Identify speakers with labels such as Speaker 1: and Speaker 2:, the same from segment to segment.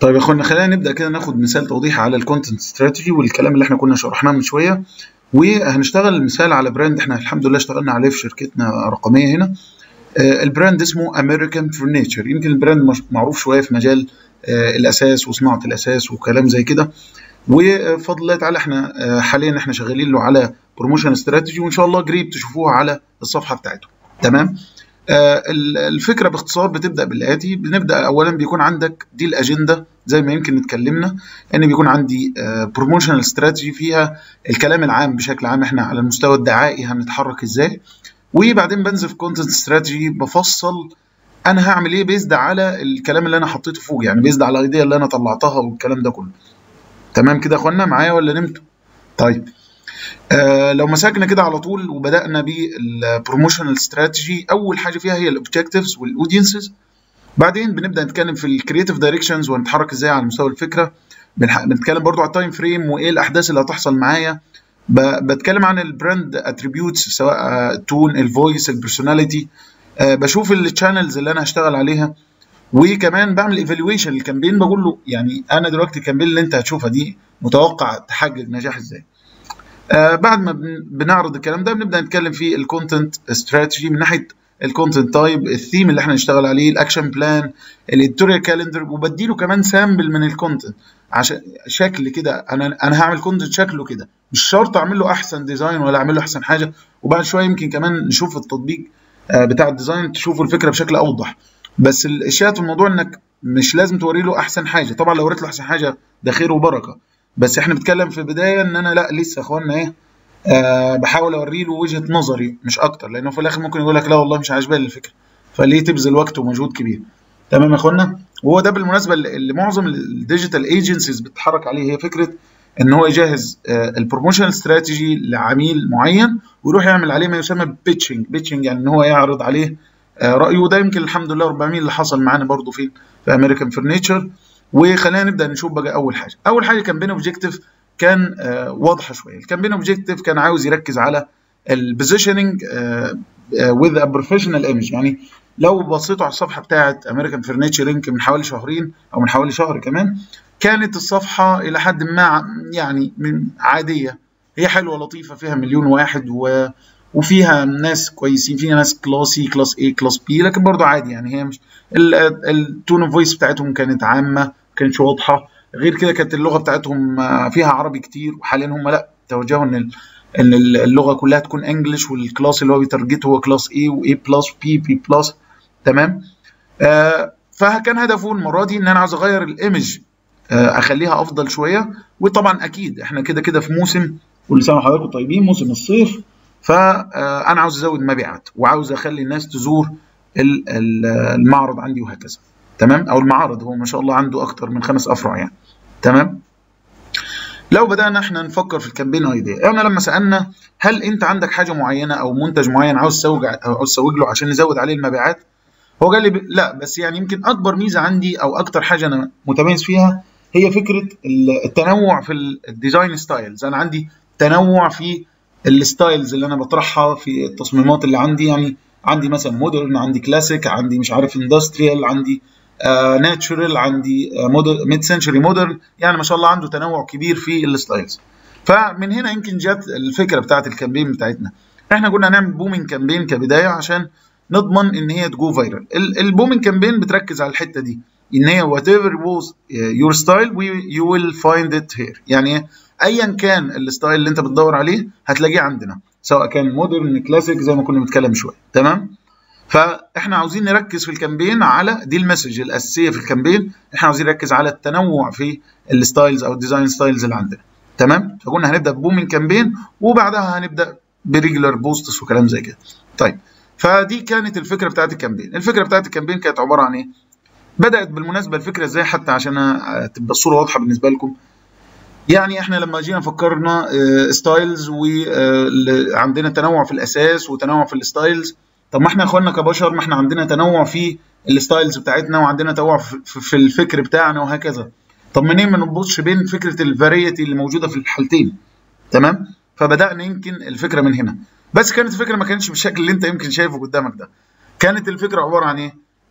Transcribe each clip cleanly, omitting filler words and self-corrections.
Speaker 1: طيب يا اخوانا، خلينا نبدا كده ناخد مثال توضيحي على الكونتنت استراتيجي والكلام اللي احنا كنا شرحناه من شويه. وهنشتغل مثال على براند احنا الحمد لله اشتغلنا عليه في شركتنا رقميه هنا. البراند اسمه امريكان فرنيتشر. يمكن البراند معروف شويه في مجال الاساس وصناعه الاساس وكلام زي كده. وبفضل الله تعالى احنا حاليا احنا شغالين له على بروموشن استراتيجي، وان شاء الله قريب تشوفوها على الصفحه بتاعته. تمام. الفكره باختصار بتبدا بالاتي. بنبدا اولا بيكون عندك دي الاجنده زي ما يمكن اتكلمنا ان بيكون عندي بروموشنال استراتيجي فيها الكلام العام بشكل عام، احنا على المستوى الدعائي هنتحرك ازاي. وبعدين بنزل في كونتنت استراتيجي بفصل انا هعمل ايه بيزد على الكلام اللي انا حطيته فوق، يعني بيزد على الايديا اللي انا طلعتها والكلام ده كله. تمام كده يا اخوانا، معايا ولا نمتوا؟ طيب لو مسكنا كده على طول وبدانا بالبروموشنال استراتيجي، اول حاجه فيها هي الاوبجكتيفز والاودينسز. بعدين بنبدا نتكلم في الكرييتيف دايركشنز ونتحرك ازاي على مستوى الفكره. بنتكلم برضو على التايم فريم وايه الاحداث اللي هتحصل معايا. بتكلم عن البراند اتريبيوتس سواء التون، الفويس، البيرسوناليتي. بشوف الشانلز اللي انا هشتغل عليها. وكمان بعمل ايفالويشن للكامبين، بقول له يعني انا دلوقتي الكامبين اللي انت هتشوفها دي متوقع تحقق نجاح ازاي. بعد ما بنعرض الكلام ده بنبدا نتكلم في الكونتنت استراتيجي من ناحيه الكونتنت تايب، الثيم اللي احنا نشتغل عليه، الاكشن بلان، الاديتوريال كالندر. وبديله كمان سامبل من الكونتنت عشان شكل كده انا هعمل كونتنت شكله كده، مش شرط اعمل له احسن ديزاين ولا اعمل له احسن حاجه. وبعد شويه يمكن كمان نشوف التطبيق بتاع الديزاين تشوفوا الفكره بشكل اوضح. بس الاشياء في الموضوع انك مش لازم توري له احسن حاجه. طبعا لو وريت له احسن حاجه ده خير وبركه، بس احنا بنتكلم في البدايه ان انا لا لسه يا اخوانا ايه، بحاول اوري له وجهه نظري مش اكتر، لانه في الاخر ممكن يقول لك لا والله مش عاجباني الفكره، فليه تبذل وقت ومجهود كبير. تمام يا اخوانا. وهو ده بالمناسبه اللي معظم الديجيتال ايجنسيز بتتحرك عليه، هي فكره ان هو يجهز البروموشن استراتيجي لعميل معين ويروح يعمل عليه ما يسمى بيتشنج يعني ان هو يعرض عليه رايه. وده يمكن الحمد لله رب العالمين اللي حصل معانا برضو في امريكان فرنيتشر. وخلينا نبدا نشوف بقى اول حاجه كامبين اوبجيكتيف كان واضحه شويه. الكامبين اوبجيكتيف كان عاوز يركز على البوزيشننج with a professional image. يعني لو بصيتوا على الصفحه بتاعه امريكان فرنيتشر يمكن من حوالي شهرين او من حوالي شهر كمان، كانت الصفحه الى حد ما يعني من عاديه، هي حلوه لطيفه فيها مليون واحد وفيها ناس كويسين، فيها ناس كلاسي كلاس A كلاس B، لكن برضو عادي يعني. هي مش التون اوف فويس بتاعتهم كانت عامه، ما كانتش واضحه. غير كده كانت اللغه بتاعتهم فيها عربي كتير، وحاليا هم لا توجهوا ان اللغه كلها تكون انجلش، والكلاس اللي هو بيترجته هو كلاس A و A بلس B بلس. تمام. فكان هدفه المره دي ان انا عاوز اغير الايمج، اخليها افضل شويه. وطبعا اكيد احنا كده كده في موسم، كل سنه وحضراتكم طيبين، موسم الصيف. فانا عاوز ازود مبيعات وعاوز اخلي الناس تزور المعرض عندي وهكذا. تمام. او المعارض، هو ما شاء الله عنده اكتر من 5 افرع يعني. تمام. لو بدانا احنا نفكر في الكامبين ايديا، احنا لما سالنا هل انت عندك حاجه معينه او منتج معين عاوز تسوق له عشان نزود عليه المبيعات، هو قال لي لا، بس يعني يمكن اكبر ميزه عندي او اكتر حاجه انا متميز فيها هي فكره التنوع في الديزاين ستايلز. انا عندي تنوع في الستايلز اللي انا بطرحها في التصميمات اللي عندي. يعني عندي مثلا مودرن، عندي كلاسيك، عندي مش عارف اندستريال، عندي ناتشورال، عندي ميد سنشري مودرن. يعني ما شاء الله عنده تنوع كبير في الستايلز. فمن هنا يمكن جت الفكره بتاعت الكامبين بتاعتنا. احنا قلنا نعمل بومينج كامبين كبدايه عشان نضمن ان هي تجو فايرال. البومينج كامبين بتركز على الحته دي، ان هي whatever was your style you will find it here. يعني ايا كان الستايل اللي انت بتدور عليه هتلاقيه عندنا، سواء كان مودرن كلاسيك زي ما كنا بنتكلم شويه. تمام. فاحنا عاوزين نركز في الكامبين على دي المسج الاساسيه في الكامبين، احنا عاوزين نركز على التنوع في الستايلز او الديزاين ستايلز اللي عندنا. تمام. فقلنا هنبدا ببومينج كامبين وبعدها هنبدا بريجولار بوستس وكلام زي كده. طيب، فدي كانت الفكره بتاعت الكامبين. الفكره بتاعت الكامبين كانت عباره عن ايه؟ بدات بالمناسبه الفكره ازاي حتى عشان تبقى الصوره واضحه بالنسبه لكم. يعني احنا لما جينا فكرنا ستايلز وعندنا تنوع في الاساس وتنوع في الستايلز، طب ما احنا يا اخوانا كبشر ما احنا عندنا تنوع في الستايلز بتاعتنا وعندنا تنوع في الفكر بتاعنا وهكذا. طب منين ما نربطش بين فكره الفاريتي اللي موجوده في الحالتين؟ تمام. فبدانا يمكن الفكره من هنا. بس كانت الفكره ما كانتش بالشكل اللي انت يمكن شايفه قدامك ده. كانت الفكره عباره عن ايه؟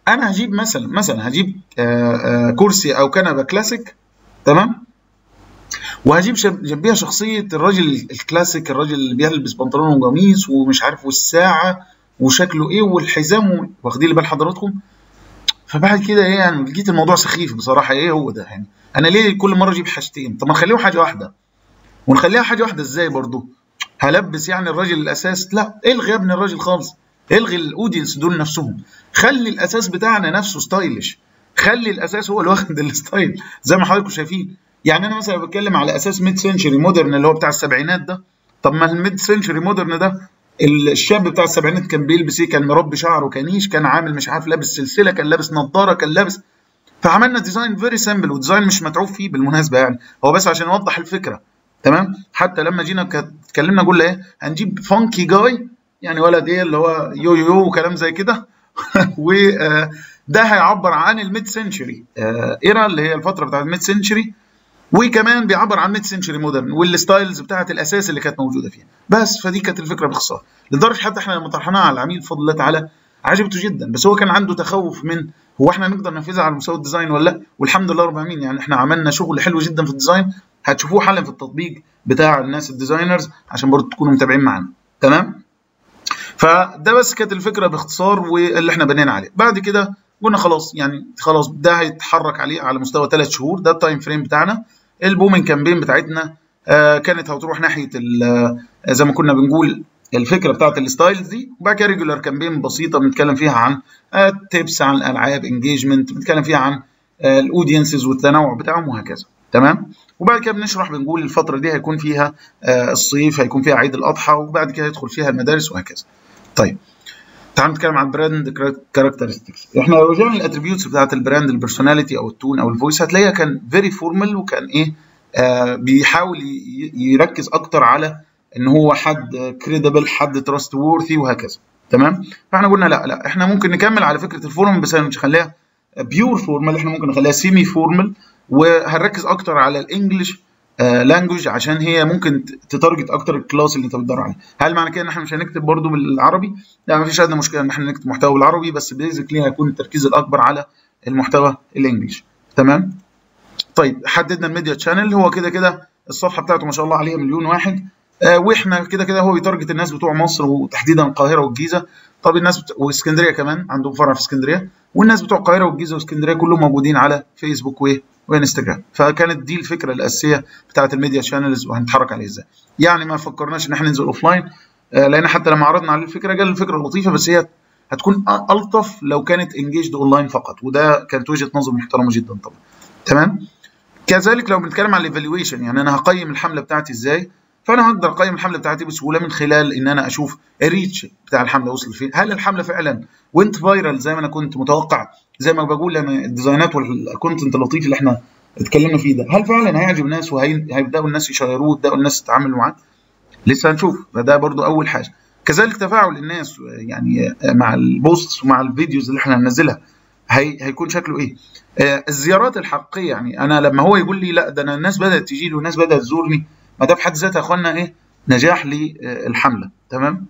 Speaker 1: انا هجيب مثلا هجيب كرسي او كنبه كلاسيك، تمام، وهجيب جنبيها شخصيه الراجل الكلاسيك، الراجل اللي بيلبس بنطلون وقميص ومش عارف، والساعه وشكله ايه والحزام، واخدين لي بال حضراتكم. فبعد كده ايه يعني لقيت الموضوع سخيف بصراحه. ايه هو ده يعني؟ انا ليه كل مره اجيب حاجتين؟ طب ما نخليهم حاجه واحده. ونخليها حاجه واحده ازاي برضو؟ هلبس يعني الراجل الاساس؟ لا، الغي يا ابني الراجل خالص، الغي الاودينس دول نفسهم، خلي الاساس بتاعنا نفسه ستايلش، خلي الاساس هو اللي واخد الستايل زي ما حضراتكم شايفين. يعني انا مثلا بتكلم على اساس ميد سنشري مودرن اللي هو بتاع السبعينات ده. طب ما الميد سنشري مودرن ده الشاب بتاع السبعينات كان بيلبس ايه؟ كان مربي شعره كانيش، كان عامل مش عارف لابس سلسله، كان لابس نظاره، كان لابس. فعملنا ديزاين فيري سمبل، وديزاين مش متعوب فيه بالمناسبه، يعني هو بس عشان يوضح الفكره، تمام. حتى لما جينا اتكلمنا قلنا ايه؟ هنجيب فانكي جاي، يعني ولد ايه اللي هو يو يو يو وكلام زي كده وده هيعبر عن الميد سنشري ايرا اللي هي الفتره بتاعت الميد سنشري، وكمان بيعبر عن ميد سنشري مودرن والستايلز بتاعت الاساس اللي كانت موجوده فيها. بس فدي كانت الفكره باختصار، لدرجه حتى احنا لما طرحناها على العميل بفضل الله تعالى عجبته جدا، بس هو كان عنده تخوف من هو احنا نقدر ننفذها على مستوى الديزاين ولا لا. والحمد لله رب العالمين، يعني احنا عملنا شغل حلو جدا في الديزاين، هتشوفوه حالا في التطبيق بتاع الناس الديزاينرز عشان برضه تكونوا متابعين معانا، تمام. فده بس كانت الفكره باختصار واللي احنا بنينا عليه. بعد كده قلنا خلاص، يعني خلاص ده هيتحرك عليه على مستوى 3 شهور، ده التايم فريم بتاعنا. البومين كامبين بتاعتنا كانت هتروح ناحيه زي ما كنا بنقول الفكره بتاعت الستايلز دي، وبعد كده ريجولار كامبين بسيطه بنتكلم فيها عن تيبس عن الالعاب، انجيجمنت، بنتكلم فيها عن الاودينسز والتنوع بتاعهم وهكذا، تمام. وبعد كده بنشرح بنقول الفتره دي هيكون فيها الصيف، هيكون فيها عيد الاضحى، وبعد كده يدخل فيها المدارس وهكذا. طيب تعالوا نتكلم عن البراند كاركترستكس. احنا لو رجعنا للاتريبيوتس بتاعت البراند، البيرسوناليتي او التون او الفويس، هتلاقيها كان فيري فورمال، وكان ايه بيحاول يركز اكتر على ان هو حد كريديبل، حد تراست وورثي وهكذا، تمام. فاحنا قلنا لا احنا ممكن نكمل على فكره الفورمال، بس مش هنخليها بيور فورمال، احنا ممكن نخليها سيمي فورمال، وهنركز اكتر على الانجليش لانجوج عشان هي ممكن تتارجت اكتر الكلاس اللي انت بتدور عليه. هل معنى كده ان احنا مش هنكتب برضو بالعربي؟ لا، مفيش ادنى مشكله ان احنا نكتب محتوى بالعربي، بس بيزيكلي هيكون التركيز الاكبر على المحتوى الانجليش، تمام. طيب حددنا الميديا تشانل، هو كده كده الصفحه بتاعته ما شاء الله عليها 1,000,000 واحد، واحنا كده كده هو بيتارجت الناس بتوع مصر وتحديدا القاهره والجيزه. طب الناس واسكندريه كمان عندهم فرع في اسكندريه، والناس بتوع القاهره والجيزه واسكندريه كلهم موجودين على فيسبوك وانستجرام. فكانت دي الفكره الاساسيه بتاعت الميديا شانلز، وهنتحرك عليه ازاي. يعني ما فكرناش ان احنا ننزل اوف لاين، لان حتى لما عرضنا عليه الفكره قال الفكره لطيفه، بس هي هتكون الطف لو كانت انجيجد اونلاين فقط، وده كانت وجهه نظر محترمه جدا طبعا، تمام. كذلك لو بنتكلم عن الايفالويشن، يعني انا هقيم الحمله بتاعتي ازاي؟ فانا هقدر اقيم الحمله بتاعتي بسهوله من خلال ان انا اشوف الريتش بتاع الحمله وصل فين، هل الحمله فعلا وانت فايرال زي ما انا كنت متوقع، زي ما بقول انا الديزاينات والكونتنت اللطيف اللي احنا اتكلمنا فيه ده، هل فعلا هيعجب الناس وهيبداوا الناس يشيروه ويبداوا الناس تتعامل معاه؟ لسه هنشوف، فده برضو اول حاجه. كذلك تفاعل الناس يعني مع البوستس ومع الفيديوز اللي احنا هننزلها هيكون شكله ايه. الزيارات الحقيقيه، يعني انا لما هو يقول لي لا ده انا الناس بدات تجي لي والناس بدات تزورني، ما ده في حد ذاتها يا اخوانا ايه؟ نجاح للحمله، تمام.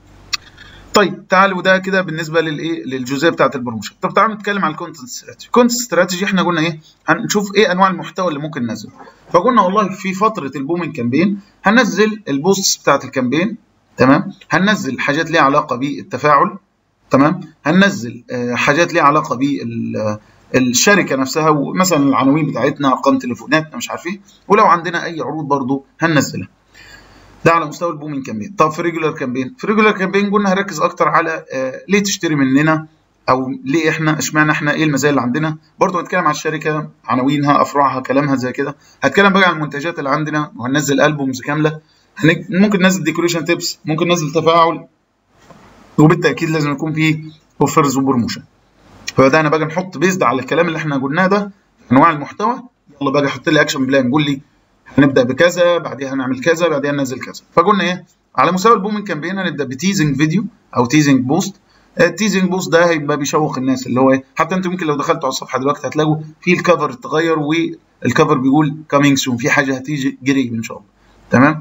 Speaker 1: طيب تعالوا ده كده بالنسبه للايه للجزئيه بتاعه البروموشن. طب تعالوا نتكلم عن الكونتنت استراتيجي. الكونتنت استراتيجي احنا قلنا ايه؟ هنشوف ايه انواع المحتوى اللي ممكن ننزله. فقلنا والله في فتره البومينج كامبين هننزل البوستس بتاعه الكامبين، تمام. هننزل حاجات ليها علاقه بالتفاعل، تمام. هننزل حاجات ليها علاقه بالشركه نفسها، ومثلا العناوين بتاعتنا، ارقام تليفوناتنا، مش عارف ايه، ولو عندنا اي عروض برضو هننزلها. ده على مستوى البومينج كامبين. طب في ريجولار كامبين، في ريجولار كامبين قلنا هنركز اكتر على ليه تشتري مننا، او ليه احنا اشمعنى احنا، ايه المزايا اللي عندنا. برضه هنتكلم عن الشركه، عناوينها، افرعها، كلامها زي كده. هتكلم بقى عن المنتجات اللي عندنا، وهننزل البومز كامله، ممكن ننزل ديكوريشن تيبس، ممكن ننزل تفاعل، وبالتاكيد لازم يكون فيه اوفرز وبروموشن. فبدانا بقى نحط بيزد على الكلام اللي احنا قلناه ده انواع المحتوى. يلا بقى حط لي اكشن بلان، قول لي هنبدا بكذا، بعديها هنعمل كذا، بعديها ننزل كذا. فقلنا ايه؟ على مستوى البومينج كامبين هنبدا بتيزنج فيديو او تيزنج بوست. التيزنج بوست ده هيبقى بيشوق الناس، اللي هو ايه، حتى انتم ممكن لو دخلتوا على الصفحه دلوقتي هتلاقوا في الكفر اتغير، والكفر بيقول كامينج سون، في حاجه هتيجي قريب ان شاء الله، تمام.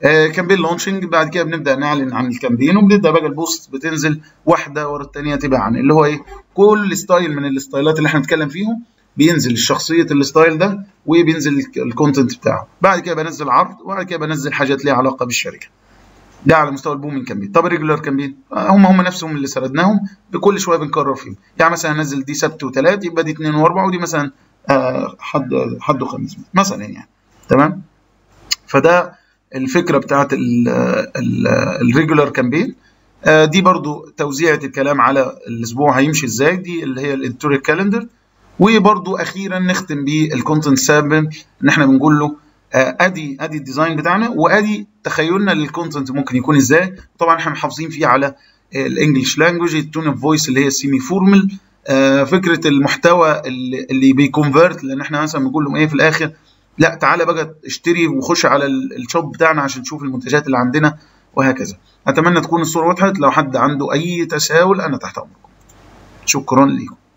Speaker 1: كامبين لونشنج، بعد كده بنبدا نعلن عن الكامبين، وبنبدا بقى البوست بتنزل واحده ورا الثانيه تباعا، اللي هو ايه، كل ستايل من الستايلات اللي احنا بنتكلم فيهم بينزل شخصيه الستايل ده، وبينزل الكونتنت بتاعه. بعد كده بنزل عرض، وبعد كده بنزل حاجات ليها علاقه بالشركه. ده على مستوى البومينج كامبين. طب الريجولار كامبين هم نفسهم اللي سردناهم، بكل شويه بنكرر فيهم. يعني مثلا هنزل دي سبت وثلاث، يبقى دي اثنين واربع، ودي مثلا حد وخميس مثلا يعني. تمام. فده الفكره بتاعت الريجولار كامبين. دي برضو توزيعه الكلام على الاسبوع هيمشي ازاي، دي اللي هي الاديتوريال كالندر. وبرضو اخيرا نختم بالكونتنت سامبل، ان احنا بنقول له ادي الديزاين بتاعنا، وادي تخيلنا للكونتنت ممكن يكون ازاي. طبعا احنا محافظين فيه على الانجليش لانجوج، التون اوف فويس اللي هي السيمي فورمال، فكره المحتوى اللي بيكونفرت، لان احنا مثلا بنقول لهم ايه في الاخر، لا تعالى بقى اشتري وخش على الشوب بتاعنا عشان تشوف المنتجات اللي عندنا، وهكذا. اتمنى تكون الصوره وضحت. لو حد عنده اي تساؤل انا تحت امركم. شكرا لكم.